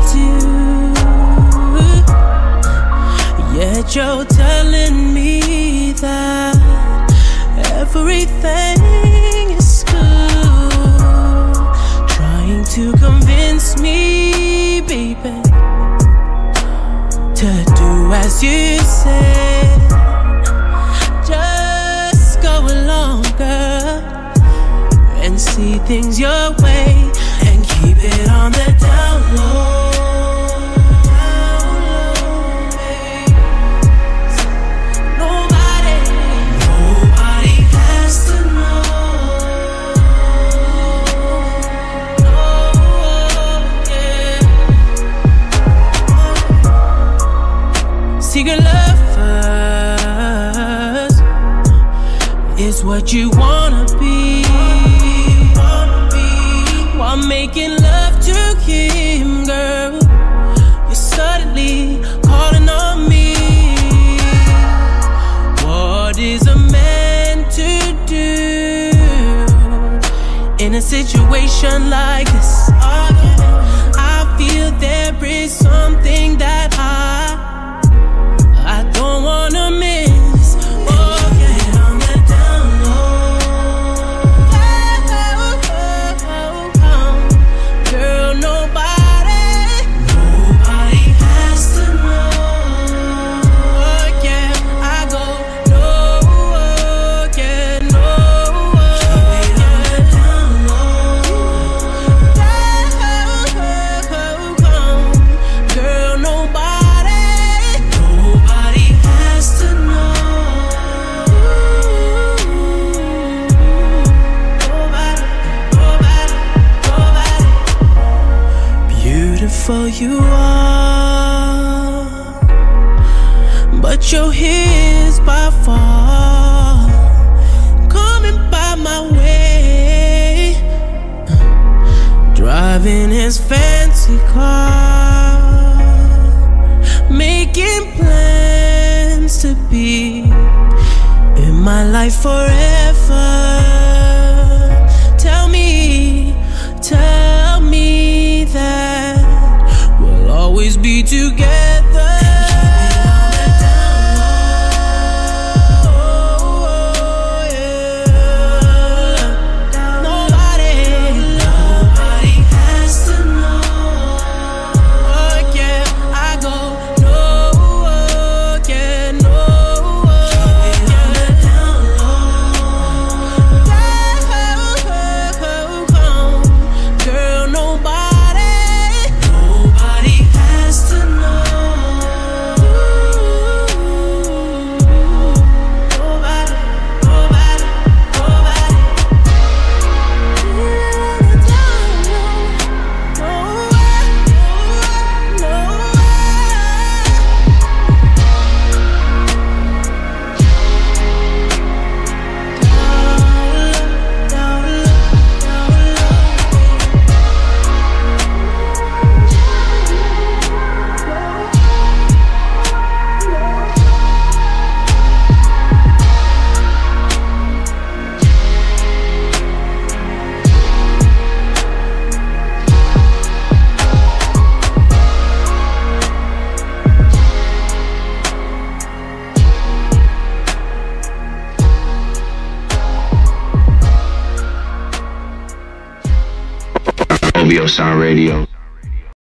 do. Yet you're telling me that everything is cool, trying to convince me, baby, to do as you said. Just go along, girl, and see things your way, and keep it on the down low. Secret lovers is what you wanna be, while making love to him, girl. You're suddenly calling on me. What is a man to do in a situation like this? I feel there is something that I don't wanna miss. Oh, get on the down low. Girl, nobody has to know. Oh, yeah, I go no, yeah, no. Keep it on the down low. Girl, nobody has to know. Nobody. Beautiful you are, but your hair's by far coming by my way, driving his fancy car, making plans to be in my life forever. Tell me that we'll always be together. Nobody has to know. Oh, yeah, I go no, yeah, no. Keep it on the down low. Girl, nobody has to know. Nobody. OBO Sound Radio.